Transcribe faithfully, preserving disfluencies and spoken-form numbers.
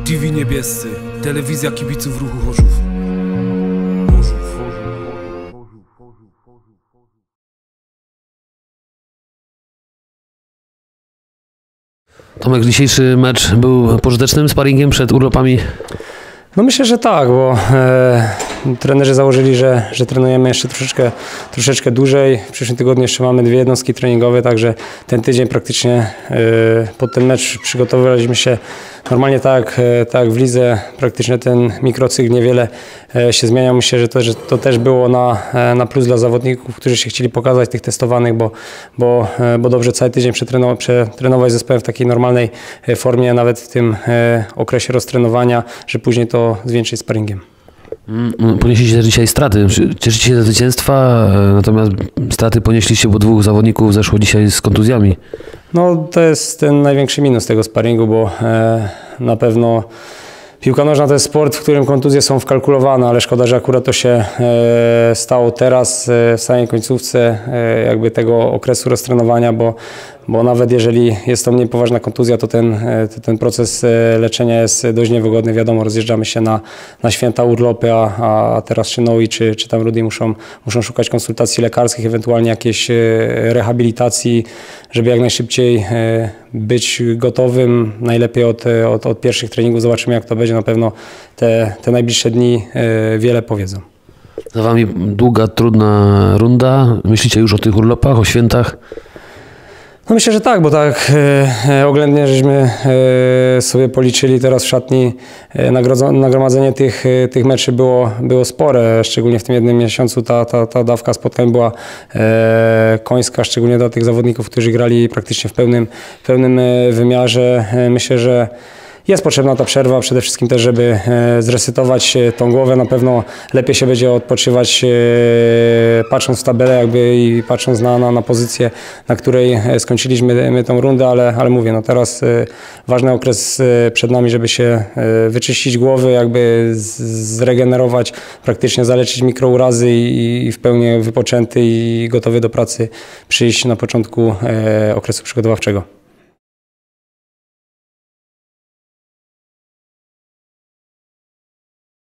T V Niebiescy, telewizja kibiców ruchu Chorzów. Chorzów. Tomek, dzisiejszy mecz był pożytecznym sparingiem przed urlopami? No myślę, że tak, bo e, trenerzy założyli, że, że trenujemy jeszcze troszeczkę, troszeczkę dłużej. W przyszłym tygodniu jeszcze mamy dwie jednostki treningowe, także ten tydzień praktycznie e, pod ten mecz przygotowywaliśmy się normalnie tak, e, tak w lidze. Praktycznie ten mikrocykl niewiele e, się zmieniał. Myślę, że to, że to też było na, e, na plus dla zawodników, którzy się chcieli pokazać, tych testowanych, bo, bo, e, bo dobrze cały tydzień przetrenować, przetrenować zespołem w takiej normalnej formie, nawet w tym e, okresie roztrenowania, że później to zwiększyć sparingiem. Ponieśliście dzisiaj straty. Cieszycie się ze zwycięstwa, natomiast straty ponieśliście, bo dwóch zawodników zeszło dzisiaj z kontuzjami. No to jest ten największy minus tego sparingu, bo e, na pewno piłka nożna to jest sport, w którym kontuzje są wkalkulowane, ale szkoda, że akurat to się e, stało teraz e, w samej końcówce e, jakby tego okresu roztrenowania, bo, bo nawet jeżeli jest to mniej poważna kontuzja, to ten, e, to ten proces e, leczenia jest dość niewygodny. Wiadomo, rozjeżdżamy się na, na święta, urlopy, a, a teraz czy Noi, czy, czy tam Rudy muszą, muszą szukać konsultacji lekarskich, ewentualnie jakiejś e, rehabilitacji, żeby jak najszybciej e, być gotowym, najlepiej od, od, od pierwszych treningów. Zobaczymy, jak to będzie. Na pewno te, te najbliższe dni e, wiele powiedzą. Za wami długa, trudna runda. Myślicie już o tych urlopach, o świętach? No myślę, że tak, bo tak e, oględnie żeśmy e, sobie policzyli teraz w szatni. E, nagromadzenie tych, e, tych meczy było, było spore, szczególnie w tym jednym miesiącu ta, ta, ta dawka spotkań była e, końska, szczególnie dla tych zawodników, którzy grali praktycznie w pełnym, pełnym wymiarze. E, myślę, że jest potrzebna ta przerwa, przede wszystkim też, żeby zresetować tą głowę. Na pewno lepiej się będzie odpoczywać, patrząc w tabelę jakby i patrząc na, na, na pozycję, na której skończyliśmy my tą rundę, ale, ale mówię, no teraz ważny okres przed nami, żeby się wyczyścić głowy, jakby zregenerować, praktycznie zaleczyć mikrourazy i, i w pełni wypoczęty i gotowy do pracy przyjść na początku okresu przygotowawczego.